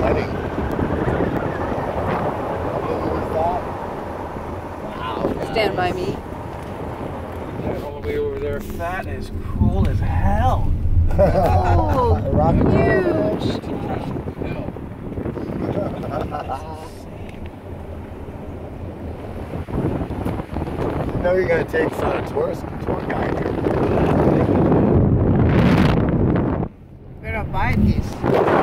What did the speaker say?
exciting. Wow. Stand by me. That all the way over there. That is cool as hell. Oh, huge. I know you're going to take some tour guide here. We're gonna buy this.